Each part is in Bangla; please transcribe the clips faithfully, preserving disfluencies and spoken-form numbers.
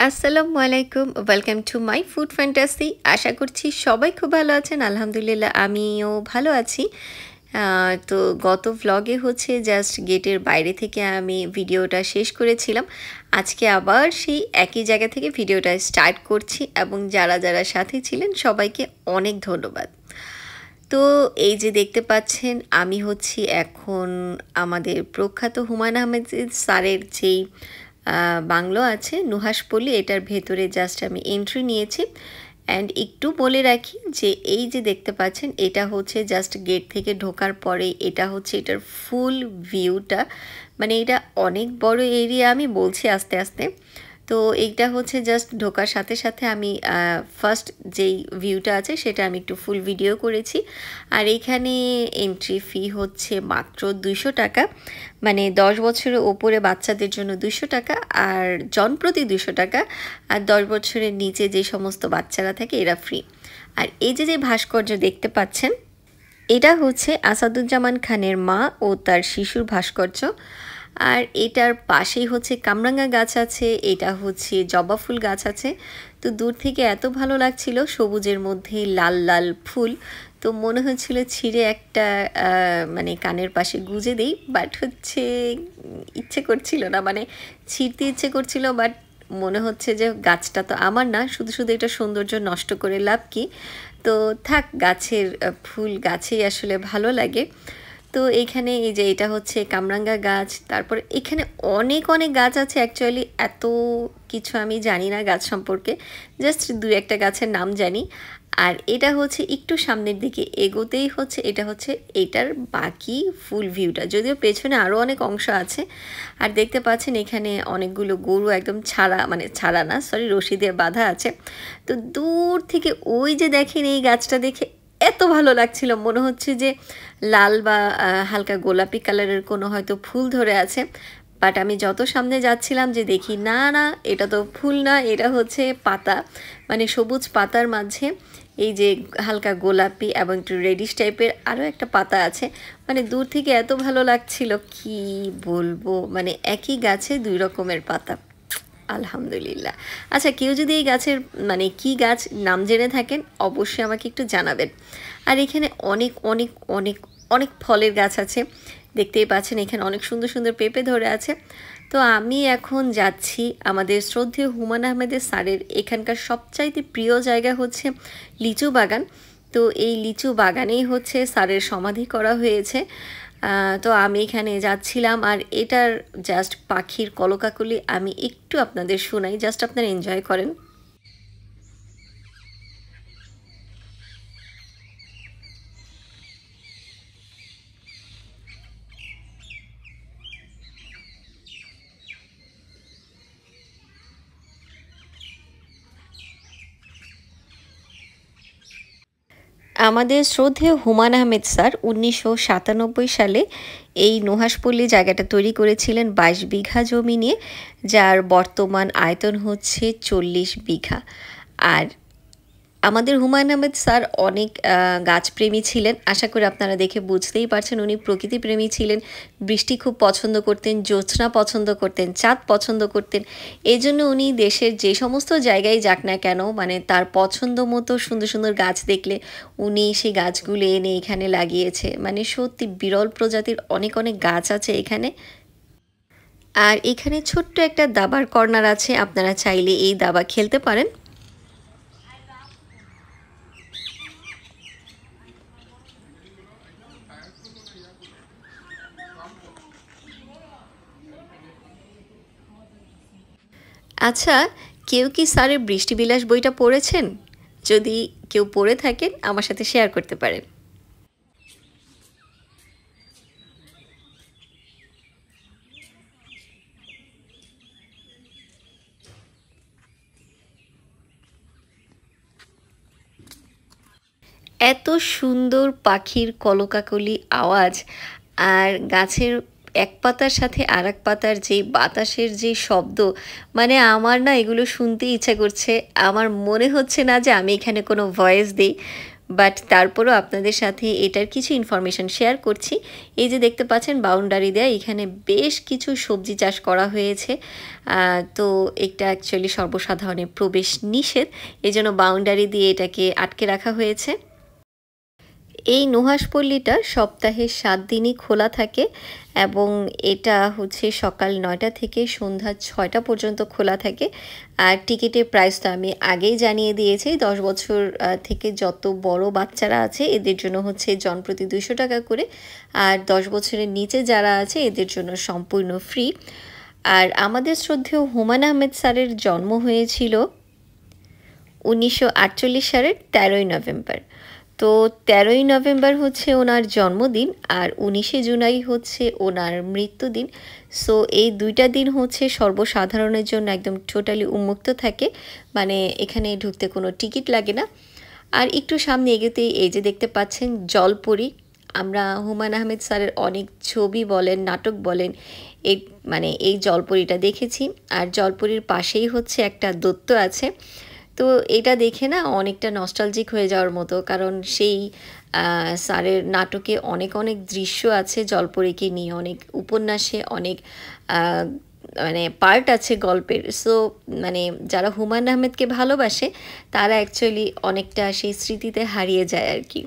আসসালামু আলাইকুম, welcome to my food fantasy. আশা করছি সবাই খুব ভালো আছেন। আলহামদুলিল্লাহ আমিও ভালো আছি। আহ, তো গত ভ্লগে হচ্ছে জাস্ট গেটের বাইরে থেকে আমি ভিডিওটা শেষ করেছিলাম। আজকে আবার সেই একই জায়গা থেকে ভিডিওটা স্টার্ট করছি এবং যারা যারা সাথে ছিলেন সবাইকে অনেক ধন্যবাদ। তো এই যে দেখতে পাচ্ছেন আমি হচ্ছি এখন আমাদের প্রখ্যাত হুমায়ুন আহমেদ স্যারের যেই বাংলো আছে নুহাসপল্লী, এটার ভেতরে জাস্ট আমি এন্ট্রি নিয়েছি। অ্যান্ড একটু বলে রাখি যে এই যে দেখতে পাচ্ছেন এটা হচ্ছে জাস্ট গেট থেকে ঢোকার পরে এটা হচ্ছে এটার ফুল ভিউটা, মানে এটা অনেক বড় এরিয়া। আমি বলছি আস্তে আস্তে। তো এইটা হচ্ছে জাস্ট ঢোকার সাথে সাথে আমি ফার্স্ট যেই ভিউটা আছে সেটা আমি একটু ফুল ভিডিও করেছি। আর এইখানে এন্ট্রি ফি হচ্ছে মাত্র দুইশো টাকা, মানে দশ বছরের ওপরে বাচ্চাদের জন্য দুইশো টাকা আর জনপ্রতি দুইশো টাকা, আর দশ বছরের নিচে যে সমস্ত বাচ্চারা থাকে এরা ফ্রি। আর এই যে যে ভাস্কর্য দেখতে পাচ্ছেন এটা হচ্ছে আসাদুজ্জামান খানের মা ও তার শিশুর ভাস্কর্য। আর এটার পাশেই হচ্ছে কামরাঙ্গা গাছ আছে, এটা হচ্ছে জবা ফুল গাছ আছে। তো দূর থেকে এত ভালো লাগছিল, সবুজের মধ্যে লাল লাল ফুল। তো মনে হচ্ছিল ছিঁড়ে একটা মানে কানের পাশে গুজে দিই, বাট হচ্ছে ইচ্ছে করছিল না, মানে ছিঁড়তে ইচ্ছে করছিল, বাট মনে হচ্ছে যে গাছটা তো আমার না, শুধু শুধু এটা সৌন্দর্য নষ্ট করে লাভ কি। তো থাক, গাছের ফুল গাছেই আসলে ভালো লাগে। তো এইখানে এই যে এটা হচ্ছে কামরাঙ্গা গাছ, তারপর এখানে অনেক অনেক গাছ আছে। অ্যাকচুয়ালি এত কিছু আমি জানি না গাছ সম্পর্কে, জাস্ট দু একটা গাছের নাম জানি। আর এটা হচ্ছে একটু সামনের দিকে এগোতেই হচ্ছে এটা হচ্ছে এটার বাকি ফুল ভিউটা, যদিও পেছনে আরও অনেক অংশ আছে। আর দেখতে পাচ্ছেন এখানে অনেকগুলো গরু একদম ছাড়া, মানে ছাড়া না সরি রশি দিয়ে বাঁধা আছে। তো দূর থেকে ওই যে দেখেন এই গাছটা দেখে এত ভালো লাগছিল, মনে হচ্ছে যে লাল বা হালকা গোলাপি কালারের কোনো হয়তো ফুল ধরে আছে। বাট আমি যত সামনে যাচ্ছিলাম যে দেখি না না এটা তো ফুল না, এটা হচ্ছে পাতা, মানে সবুজ পাতার মাঝে এই যে হালকা গোলাপি এবং একটু রেডিশ টাইপের আরও একটা পাতা আছে। মানে দূর থেকে এত ভালো লাগছিল কি বলবো, মানে একই গাছে দুই রকমের পাতা। আলহামদুলিল্লাহ। আচ্ছা, কেউ যদি এই গাছের মানে কি গাছ নাম জেনে থাকেন অবশ্যই আমাকে একটু জানাবেন। আর এখানে অনেক অনেক অনেক অনেক ফলের গাছ আছে, দেখতেই পাচ্ছেন এখানে অনেক সুন্দর সুন্দর পেঁপে ধরে আছে। তো আমি এখন যাচ্ছি আমাদের শ্রদ্ধেয় হুমায়ুন আহমেদের স্যারের এখানকার সবচাইতে প্রিয় জায়গা হচ্ছে লিচু বাগান। তো এই লিচু বাগানেই হচ্ছে স্যারের সমাধি করা হয়েছে। তো আমি এখানে যাচ্ছিলাম, আর এটার জাস্ট পাখির কলকাকলি আমি একটু আপনাদের শোনাই, জাস্ট আপনারা এনজয় করেন। আমাদের শ্রদ্ধেয় হুমায়ুন আহমেদ স্যার উনিশশো সাতানব্বই সালে এই নুহাসপল্লী জায়গাটা তৈরি করেছিলেন বাইশ বিঘা জমি নিয়ে, যার বর্তমান আয়তন হচ্ছে চল্লিশ বিঘা। আর আমাদের হুমায়ুন আহমেদ স্যার অনেক গাছপ্রেমী ছিলেন, আশা করি আপনারা দেখে বুঝতেই পারছেন উনি প্রকৃতিপ্রেমী ছিলেন। বৃষ্টি খুব পছন্দ করতেন, জ্যোৎস্না পছন্দ করতেন, চাঁদ পছন্দ করতেন। এই জন্য উনি দেশের যে সমস্ত জায়গায় যাক না কেন, মানে তার পছন্দ মতো সুন্দর সুন্দর গাছ দেখলে উনি সেই গাছগুলো এনে এখানে লাগিয়েছে। মানে সত্যি বিরল প্রজাতির অনেক অনেক গাছ আছে এখানে। আর এখানে ছোট্ট একটা দাবার কর্নার আছে, আপনারা চাইলে এই দাবা খেলতে পারেন। আচ্ছা, কেউ কি স্যারের বৃষ্টিবিলাস বইটা পড়েছেন? যদি কেউ পড়ে থাকেন আমার সাথে শেয়ার করতে পারেন। এত সুন্দর পাখির কলকাকলি আওয়াজ, আর গাছের এক পাতার সাথে আর এক পাতার যে বাতাসের যে শব্দ, মানে আমার না এগুলো শুনতে ইচ্ছা করছে। আমার মনে হচ্ছে না যে আমি এখানে কোনো ভয়েস দিই, বাট তারপরও আপনাদের সাথে এটার কিছু ইনফরমেশান শেয়ার করছি। এই যে দেখতে পাচ্ছেন বাউন্ডারি দেয়া, এখানে বেশ কিছু সবজি চাষ করা হয়েছে। তো এটা অ্যাকচুয়ালি সর্বসাধারণের প্রবেশ নিষেধ, এই জন্য বাউন্ডারি দিয়ে এটাকে আটকে রাখা হয়েছে। এই নুহাশপল্লীটা সপ্তাহে সাত দিনই খোলা থাকে এবং এটা হচ্ছে সকাল নয়টা থেকে সন্ধ্যা ছয়টা পর্যন্ত খোলা থাকে। আর টিকিটের প্রাইস তো আমি আগেই জানিয়ে দিয়েছি, দশ বছর থেকে যত বড় বাচ্চারা আছে এদের জন্য হচ্ছে জনপ্রতি দুইশো টাকা করে, আর দশ বছরের নিচে যারা আছে এদের জন্য সম্পূর্ণ ফ্রি। আর আমাদের শ্রদ্ধেয় হুমায়ূন আহমেদ স্যারের জন্ম হয়েছিল উনিশশো আটচল্লিশ সালের তেরোই নভেম্বর। তো তেরোই নভেম্বর হচ্ছে ওনার জন্মদিন, আর উনিশে জুলাই হচ্ছে ওনার মৃত্যুদিন। সো এই দুইটা দিন হচ্ছে সর্বসাধারণের জন্য একদম টোটালি উন্মুক্ত থাকে, মানে এখানে ঢুকতে কোনো টিকিট লাগে না। আর একটু সামনে এগোতেই এই যে দেখতে পাচ্ছেন জলপরি। আমরা হুমায়ূন আহমেদ স্যারের অনেক ছবি বলেন, নাটক বলেন, এই মানে এই জলপরিটা দেখেছি। আর জলপরির পাশেই হচ্ছে একটা দৈত্য আছে। তো এটা দেখে না অনেকটা নস্টালজিক হয়ে যাওয়ার মতো, কারণ সেই স্যারের নাটকে অনেক অনেক দৃশ্য আছে জলপরীকে নিয়ে, অনেক উপন্যাসে অনেক মানে পার্ট আছে গল্পের। সো মানে যারা হুমায়ূন আহমেদকে ভালোবাসে তারা অ্যাকচুয়ালি অনেকটা সেই স্মৃতিতে হারিয়ে যায় আর কি।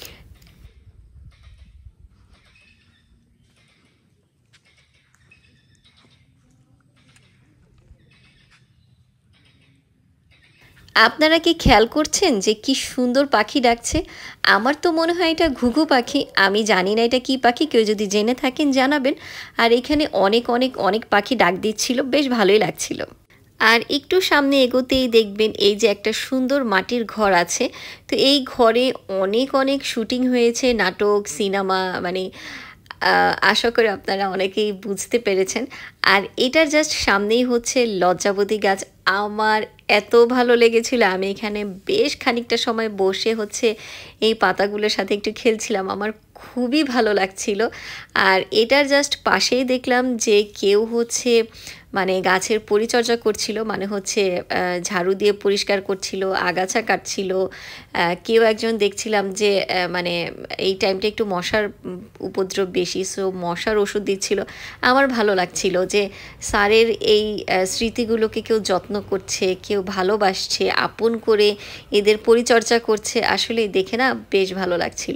আপনারা কি খেয়াল করছেন যে কি সুন্দর পাখি ডাকছে? আমার তো মনে হয় এটা ঘুঘু পাখি, আমি জানি না এটা কি পাখি, কেউ যদি জেনে থাকেন জানাবেন। আর এখানে অনেক অনেক অনেক পাখি ডাক দিচ্ছিল, বেশ ভালোই লাগছিল। আর একটু সামনে এগোতেই দেখবেন এই যে একটা সুন্দর মাটির ঘর আছে। তো এই ঘরে অনেক অনেক শুটিং হয়েছে, নাটক, সিনেমা, মানে আশা করি আপনারা অনেকেই বুঝতে পেরেছেন। আর এটার জাস্ট সামনেই হচ্ছে লজ্জাবতী গাছ। আমার এত ভালো লেগেছিল, আমি এখানে বেশ খানিকটা সময় বসে হচ্ছে এই পাতাগুলোর সাথে একটু খেলছিলাম, আমার খুবই ভালো লাগছিল। আর এটার জাস্ট পাশেই দেখলাম যে কেউ হচ্ছে মানে গাছের পরিচর্যা করছিল, মানে হচ্ছে ঝাড়ু দিয়ে পরিষ্কার করছিল, আগাছা কাটছিল। কেউ একজন দেখছিলাম যে মানে এই টাইমটা একটু মশার উপদ্রব বেশি, সো মশার ওষুধ দিচ্ছিল। আমার ভালো লাগছিল যে স্যারের এই স্মৃতিগুলোকে কেউ যত্ন করছে, কেউ ভালোবাসছে, আপন করে এদের পরিচর্যা করছে। আসলে দেখে না বেশ ভালো লাগছিল।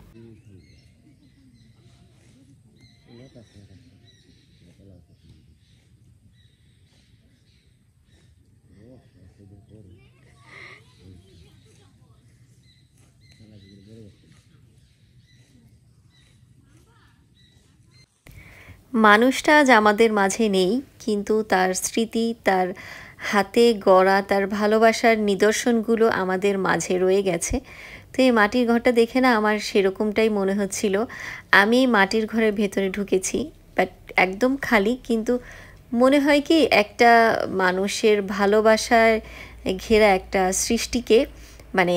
মানুষটা আজ আমাদের মাঝে নেই, কিন্তু তার স্মৃতি, তার হাতে গড়া, তার ভালোবাসার নিদর্শনগুলো আমাদের মাঝে রয়ে গেছে। তো এই মাটির ঘরটা দেখে না আমার সেরকমটাই মনে হচ্ছিল। আমি মাটির ঘরের ভেতরে ঢুকেছি, বাট একদম খালি, কিন্তু মনে হয় কি একটা মানুষের ভালোবাসায় ঘেরা একটা সৃষ্টিকে মানে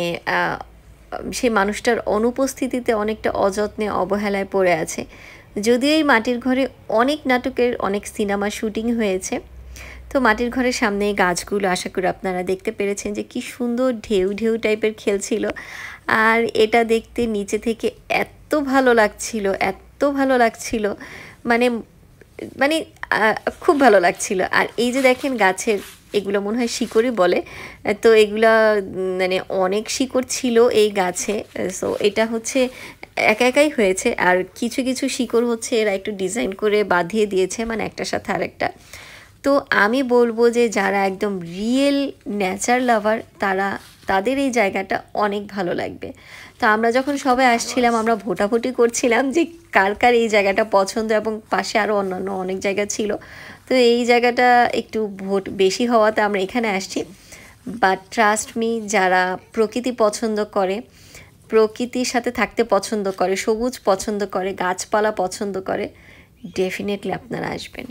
সেই মানুষটার অনুপস্থিতিতে অনেকটা অযত্নে অবহেলায় পড়ে আছে। যদিও এই মাটির ঘরে অনেক নাটকের, অনেক সিনেমা শুটিং হয়েছে। তো মাটির ঘরের সামনে এই গাছগুলো আশা করি আপনারা দেখতে পেরেছেন যে কি সুন্দর ঢেউ ঢেউ টাইপের খেলছিল। আর এটা দেখতে নিচে থেকে এত ভালো লাগছিল, এত ভালো লাগছিল, মানে মানে খুব ভালো লাগছিল। আর এই যে দেখেন গাছের এগুলো মনে হয় শিকড়ই বলে, তো এগুলা মানে অনেক শিকড় ছিল এই গাছে। সো এটা হচ্ছে একা একাই হয়েছে, আর কিছু কিছু শিকড় হচ্ছে এরা একটু ডিজাইন করে বাঁধিয়ে দিয়েছে, মানে একটার সাথে আরেকটা। তো আমি বলবো যে যারা একদম রিয়েল নেচার লাভার তারা, তাদের এই জায়গাটা অনেক ভালো লাগবে। তো আমরা যখন সবাই আসছিলাম আমরা ভোটাভুটি করছিলাম যে কার কার এই জায়গাটা পছন্দ, এবং পাশে আরও অন্যান্য অনেক জায়গা ছিল। তো এই জায়গাটা একটু ভোট বেশি হওয়াতে আমরা এখানে আসছি। বাট ট্রাস্ট মি, যারা প্রকৃতি পছন্দ করে, প্রকৃতির সাথে থাকতে পছন্দ করে, সবুজ পছন্দ করে, গাছপালা পছন্দ করে, ডেফিনেটলি আপনারা আসবেন।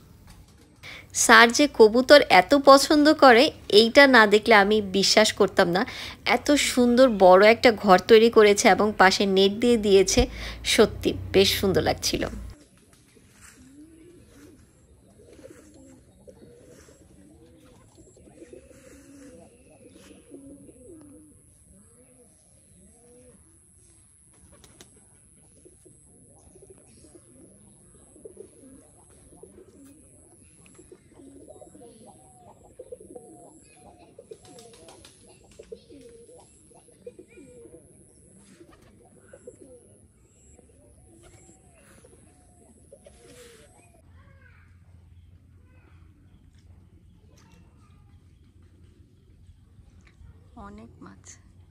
স্যার যে কবুতর এত পছন্দ করে এইটা না দেখলে আমি বিশ্বাস করতাম না। এত সুন্দর বড় একটা ঘর তৈরি করেছে এবং পাশে নেট দিয়ে দিয়েছে, সত্যি বেশ সুন্দর লাগছিল। অনেক মাছ।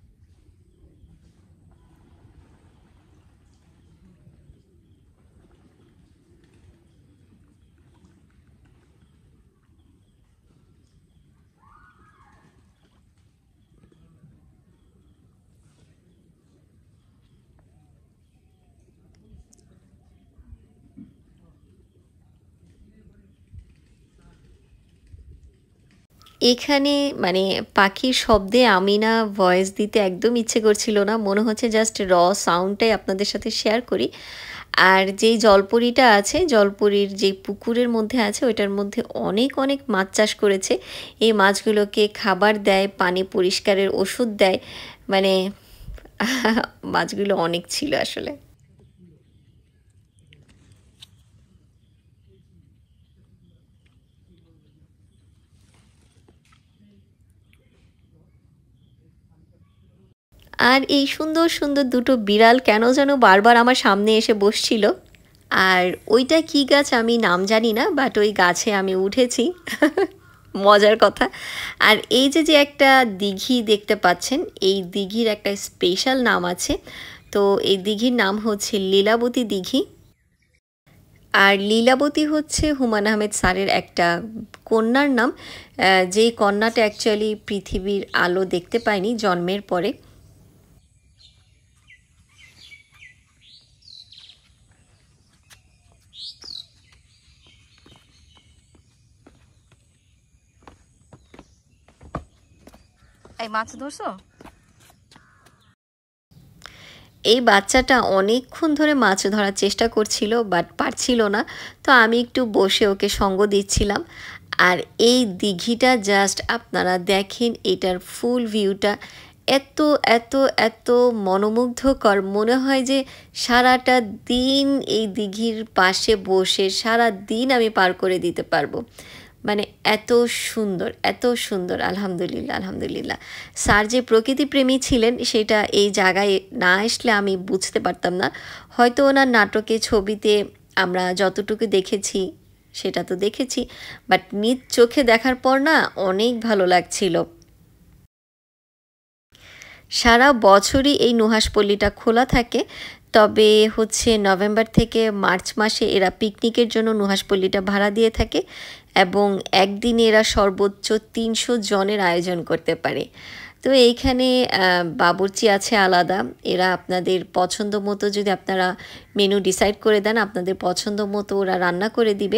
এখানে মানে পাখির শব্দে আমি না ভয়েস দিতে একদম ইচ্ছে করছিল না, মনে হচ্ছে জাস্ট র সাউন্ডটাই আপনাদের সাথে শেয়ার করি। আর যেই জলপরিটা আছে, জলপরির যে পুকুরের মধ্যে আছে ওইটার মধ্যে অনেক অনেক মাছ চাষ করেছে। এই মাছগুলোকে খাবার দেয়, পানি পরিষ্কারের ওষুধ দেয়, মানে মাছগুলো অনেক ছিল আসলে। আর এই সুন্দর সুন্দর দুটো বিড়াল কেন যেন বারবার আমার সামনে এসে বসছিল। আর ওইটা কি গাছ আমি নাম জানি না, বাট ওই গাছে আমি উঠেছি। মজার কথা। আর এই যে যে একটা দিঘি দেখতে পাচ্ছেন, এই দিঘির একটা স্পেশাল নাম আছে। তো এই দিঘির নাম হচ্ছে লীলাবতী দিঘি। আর লীলাবতী হচ্ছে হুমায়ূন আহমেদ স্যারের একটা কন্যার নাম, যেই কন্যাটা অ্যাকচুয়ালি পৃথিবীর আলো দেখতে পায়নি জন্মের পরে। এই মাছ ধরছো? এই বাচ্চাটা অনেকক্ষণ ধরে মাছ ধরার চেষ্টা করছিল, বাট পারছিল না। তো আমি একটু বসে ওকে সঙ্গ দিচ্ছিলাম। আর এই দিঘিটা জাস্ট আপনারা দেখেন, এটার ফুল ভিউটা এত এত এত মনোমুগ্ধকর, মনে হয় যে সারাটা দিন এই দিঘির পাশে বসে সারা দিন আমি পার করে দিতে পারবো। মানে এত সুন্দর, এত সুন্দর। আলহামদুলিল্লাহ, আলহামদুলিল্লাহ। স্যার যে প্রকৃতিপ্রেমী ছিলেন সেটা এই জায়গায় না আসলে আমি বুঝতে পারতাম না। হয়তো ওনার নাটকে, ছবিতে আমরা যতটুকু দেখেছি সেটা তো দেখেছি, বাট নিজ চোখে দেখার পর না অনেক ভালো লাগছিল। সারা বছরই এই নুহাশপল্লীটা খোলা থাকে, তবে হচ্ছে নভেম্বর থেকে মার্চ মাসে এরা পিকনিকের জন্য নুহাশপল্লীটা ভাড়া দিয়ে থাকে এবং একদিনে এরা সর্বোচ্চ তিনশো জনের আয়োজন করতে পারে। তো এইখানে বাবুর্চি আছে আলাদা, এরা আপনাদের পছন্দ মতো, যদি আপনারা মেনু ডিসাইড করে দেন আপনাদের পছন্দ মতো ওরা রান্না করে দিবে।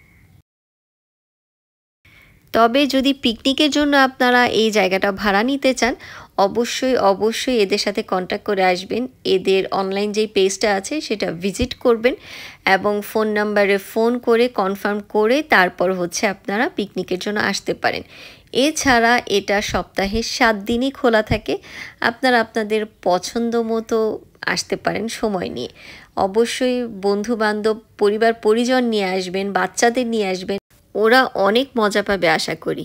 তবে যদি পিকনিকের জন্য আপনারা এই জায়গাটা ভাড়া নিতে চান, অবশ্যই অবশ্যই এদের সাথে কন্ট্যাক্ট করে আসবেন। এদের অনলাইন যেই পেজটা আছে সেটা ভিজিট করবেন এবং ফোন নাম্বারে ফোন করে কনফার্ম করে তারপর হচ্ছে আপনারা পিকনিকের জন্য আসতে পারেন। এছাড়া এটা সপ্তাহে সাত দিনই খোলা থাকে, আপনারা আপনাদের পছন্দ মতো আসতে পারেন সময় নিয়ে। অবশ্যই বন্ধুবান্ধব, পরিবার পরিজন নিয়ে আসবেন, বাচ্চাদের নিয়ে আসবেন, ওরা অনেক মজা পাবে আশা করি।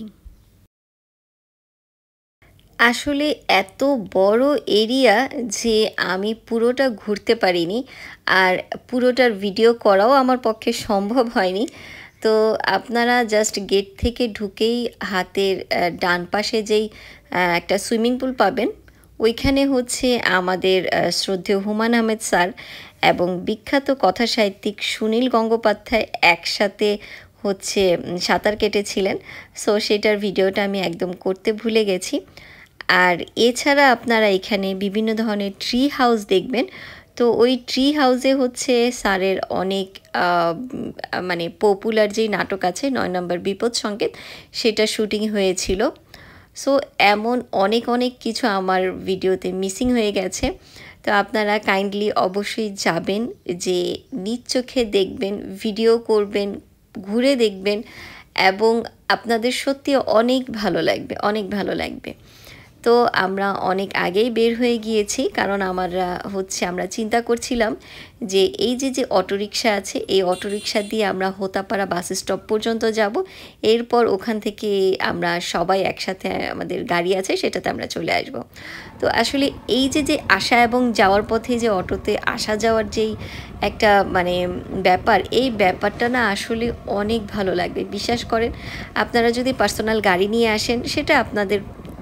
আসলে এত বড় এরিয়া যে আমি পুরোটা ঘুরতে পারিনি, আর পুরোটার ভিডিও করাও আমার পক্ষে সম্ভব হয়নি। তো আপনারা জাস্ট গেট থেকে ঢুকেই হাতের ডান পাশে যেই একটা সুইমিং পুল পাবেন, ওইখানে হচ্ছে আমাদের শ্রদ্ধেয় হুমায়ূন আহমেদ স্যার এবং বিখ্যাত কথাসাহিত্যিক সুনীল গঙ্গোপাধ্যায় একসাথে হচ্ছে সাঁতার কেটেছিলেন। সো সেটার ভিডিওটা আমি একদম করতে ভুলে গেছি। আর এছাড়া আপনারা এখানে বিভিন্ন ধরনের ট্রি হাউস দেখবেন। তো ওই ট্রি হাউসে হচ্ছে স্যারের অনেক মানে পপুলার যেই নাটক আছে নয় নম্বর বিপদ সংকেত, সেটা শুটিং হয়েছিল। সো এমন অনেক অনেক কিছু আমার ভিডিওতে মিসিং হয়ে গেছে। তো আপনারা কাইন্ডলি অবশ্যই যাবেন, যে নিজ চোখে দেখবেন, ভিডিও করবেন, ঘুরে দেখবেন এবং আপনাদের সত্যি অনেক ভালো লাগবে, অনেক ভালো লাগবে। তো আমরা অনেক আগেই বের হয়ে গিয়েছি, কারণ আমরা হচ্ছে আমরা চিন্তা করছিলাম যে এই যে যে অটোরিকশা আছে, এই অটোরিকশা দিয়ে আমরা হোতাপাড়া বাস স্টপ পর্যন্ত যাব, এরপর ওখান থেকে আমরা সবাই একসাথে, আমাদের গাড়ি আছে সেটাতে আমরা চলে আসব। তো আসলে এই যে যে আসা এবং যাওয়ার পথে যে অটোতে আসা যাওয়ার যেই একটা মানে ব্যাপার, এই ব্যাপারটা না আসলে অনেক ভালো লাগবে। বিশ্বাস করেন, আপনারা যদি পার্সোনাল গাড়ি নিয়ে আসেন সেটা আপনাদের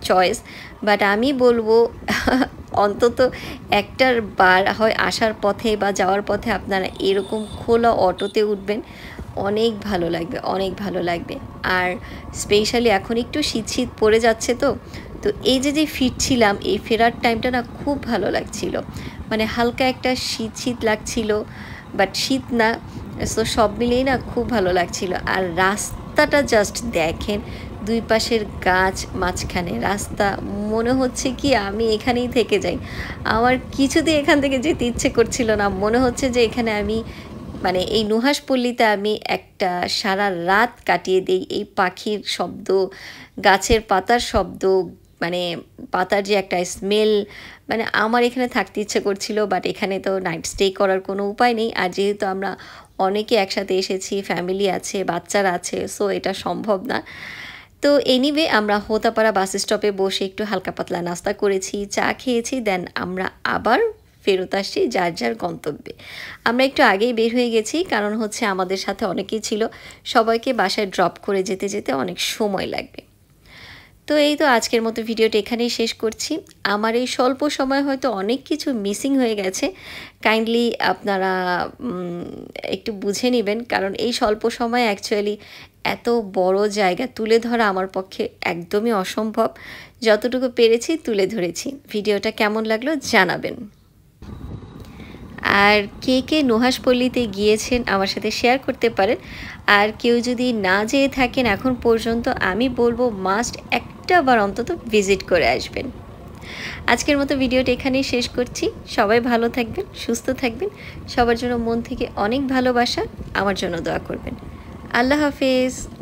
চয়েস, বাট আমি বলবো অন্তত একটার বার হয় আসার পথে বা যাওয়ার পথে আপনারা এরকম খোলা অটোতে উঠবেন, অনেক ভালো লাগবে, অনেক ভালো লাগবে। আর স্পেশালি এখন একটু শীত শীত পড়ে যাচ্ছে, তো তো এই যে যে ফিরছিলাম এই ফেরার টাইমটা না খুব ভালো লাগছিল, মানে হালকা একটা শীত শীত লাগছিল, বাট শীত না। সো সব মিলিয়েই না খুব ভালো লাগছিল। আর রাস্তাটা জাস্ট দেখেন, দুই পাশের গাছ, মাঝখানে রাস্তা, মনে হচ্ছে কি আমি এখানেই থেকে যাই। আমার কিছুতেই এখান থেকে যেতে ইচ্ছে করছিল না, মনে হচ্ছে যে এখানে আমি মানে এই নুহাশপল্লীতে আমি একটা সারা রাত কাটিয়ে দিই। এই পাখির শব্দ, গাছের পাতার শব্দ, মানে পাতার যে একটা স্মেল, মানে আমার এখানে থাকতে ইচ্ছে করছিল। বাট এখানে তো নাইট স্টে করার কোনো উপায় নেই, আর যেহেতু আমরা অনেকে একসাথে এসেছি, ফ্যামিলি আছে, বাচ্চারা আছে, সো এটা সম্ভব না। তো এনিওয়ে আমরা হোতাপাড়া বাস স্টপে বসে একটু হালকা পাতলা নাস্তা করেছি, চা খেয়েছি, দেন আমরা আবার ফেরত আসছি যার যার গন্তব্যে। আমরা একটু আগেই বের হয়ে গেছি, কারণ হচ্ছে আমাদের সাথে অনেকেই ছিল, সবাইকে বাসায় ড্রপ করে যেতে যেতে অনেক সময় লাগবে। তো এই তো আজকের মতো ভিডিওটা এখানেই শেষ করছি। আমার এই স্বল্প সময় হয়তো অনেক কিছু মিসিং হয়ে গেছে, কাইন্ডলি আপনারা একটু বুঝে নেবেন, কারণ এই স্বল্প সময় অ্যাকচুয়ালি এত বড় জায়গা তুলে ধরা আমার পক্ষে একদমই অসম্ভব। যতটুকু পেরেছি তুলে ধরেছি। ভিডিওটা কেমন লাগলো জানাবেন। আর কে কে নুহাশপল্লীতে গিয়েছেন আমার সাথে শেয়ার করতে পারেন। আর কেউ যদি না যেয়ে থাকেন এখন পর্যন্ত, আমি বলবো মাস্ট একটা বার অন্তত ভিজিট করে আসবেন। আজকের মতো ভিডিওটা এখানেই শেষ করছি। সবাই ভালো থাকবেন, সুস্থ থাকবেন, সবার জন্য মন থেকে অনেক ভালোবাসা, আমার জন্য দোয়া করবেন। আল্লাহ হাফেজ।